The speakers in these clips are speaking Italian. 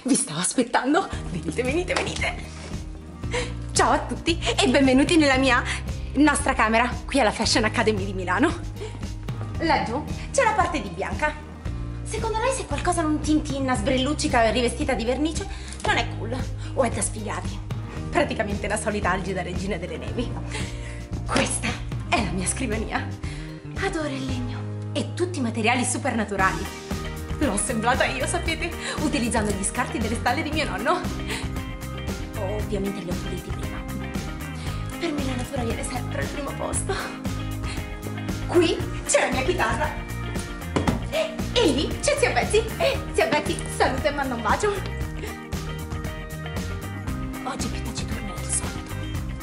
Vi stavo aspettando. Venite, venite, venite. Ciao a tutti e benvenuti nella nostra camera qui alla Fashion Academy di Milano. Laggiù c'è la parte di Bianca. Secondo lei se qualcosa non tintinna, sbrilluccica o rivestita di vernice non è cool o è da sfigati. Praticamente la solita algida regina delle nevi. Questa è la mia scrivania. Adoro il legno e tutti i materiali super naturali. L'ho assemblata io, sapete, utilizzando gli scarti delle stalle di mio nonno. Ovviamente li ho puliti prima. Per me la natura viene sempre al primo posto. Qui c'è la mia chitarra. E lì c'è zia Betsy. Zia Betsy, salute e manda un bacio. Oggi più taciturna del solito.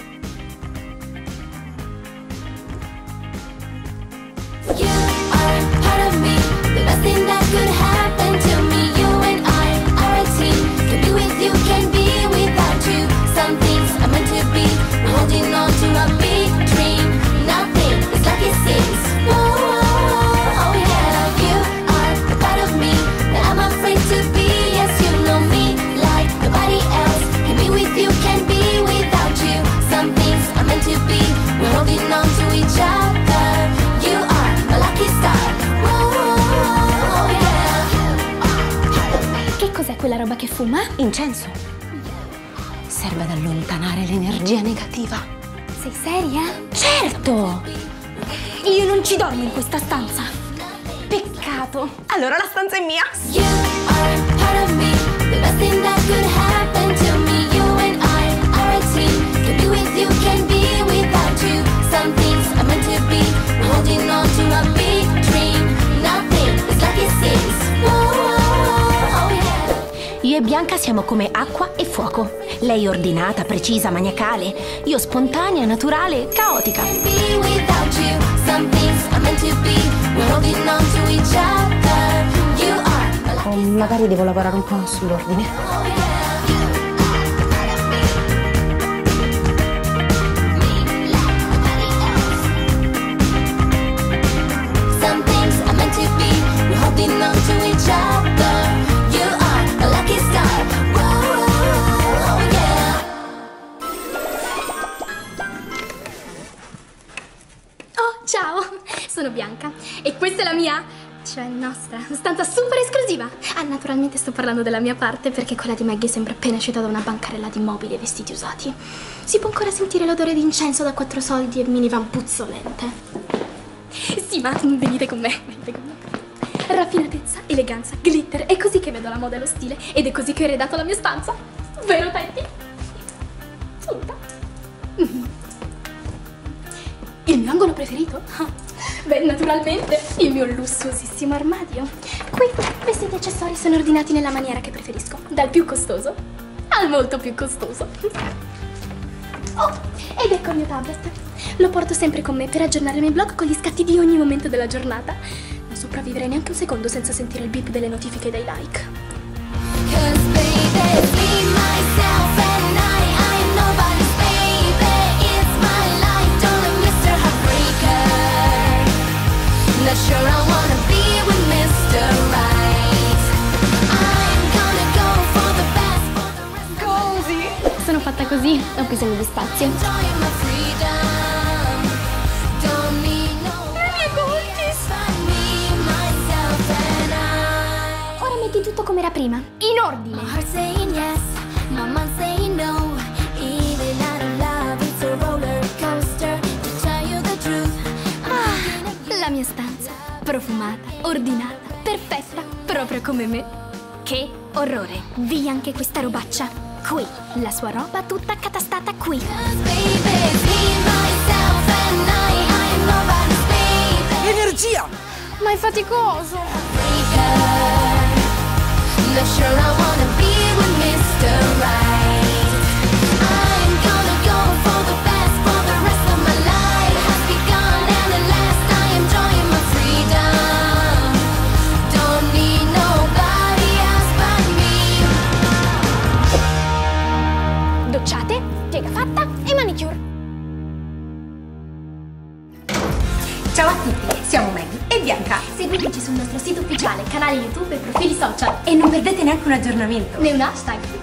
You are part of me, the best thing that could happen to me. You and I are a team. Can be with you, can be without you. Some things are meant to be. We're holding on to a big dream. Nothing is like it seems. Whoa, oh yeah. You are a part of me that I'm afraid to be. Yes, you know me like nobody else. Can be with you, can be without you. Some things are meant to be. We're holding on to each other. You are my lucky star. Whoa, oh yeah. Che cos'è quella roba che fuma? Incenso. Serve ad allontanare l'energia negativa. Sei seria? Certo! Io non ci dormo in questa stanza. Peccato. Allora la stanza è mia. You are part of me, the best thing that could happen to me. You and I are a team. Can be with you, can be without you. Some things are meant to be. We're holding on to a big dream. Nothing is like it seems. Whoa, oh yeah. Io e Bianca siamo come acqua e fuoco. Lei ordinata, precisa, maniacale. Io spontanea, naturale, caotica. Can be without you. Some things are meant to be. We're holding on to each other. You are my lucky Magari devo lavorare un po' sull'ordine. oh yeah. Some things are meant to be. We're holding on to each other. You are a lucky star. Whoa, oh yeah. Oh, ciao! Sono Bianca e questa è la mia, cioè nostra, stanza super esclusiva. Ah, naturalmente sto parlando della mia parte perché quella di Maggie sembra appena uscita da una bancarella di mobili e vestiti usati. Si può ancora sentire l'odore di incenso da 4 soldi e minivan puzzolente. Sì, ma venite con me, venite con me. Raffinatezza, eleganza, glitter, è così che vedo la moda e lo stile ed è così che ho eredato la mia stanza. Vero, Teddy? Assoluta. Il mio angolo preferito? Beh, naturalmente il mio lussuosissimo armadio. Qui vestiti e accessori sono ordinati nella maniera che preferisco, dal più costoso al molto più costoso. Oh, ed ecco il mio tablet. Lo porto sempre con me per aggiornare il mio blog con gli scatti di ogni momento della giornata. Non sopravvivrei neanche un secondo senza sentire il beep delle notifiche e dei like. 'Cause baby, be myself and I'm nobody's baby. It's my life, don't let Mr. Heartbreaker. Not sure I wanna be with Mr. Right. I'm gonna go for the best for the rest of Così. Sono fatta così, ho bisogno di spazio. enjoy my freedom. Don't need no find me, myself and I. Ora metti tutto come era prima, in ordine. My heart saying yes, my mind saying no. Even out of love, it's a roller coaster. To tell you the truth, La mia stanza, profumata, ordinata, perfetta, proprio come me. Che orrore, via anche questa robaccia. Qui, la sua roba tutta accatastata qui. 'cause baby, be myself and I'm nobody's baby. Energia! Ma è faticoso. Breaker. Not sure I wanna be with Mr. Right. I'm gonna go for the best for the rest of my life. Has begun and at last I am enjoying my freedom. Don't need nobody else but me. Docciate, piega fatta e manicure. Ciao a tutti, siamo Maggie e Bianca. Seguiteci sul nostro sito ufficiale ufficiale, canale YouTube e profili social. E non perdete neanche un aggiornamento. Né un hashtag.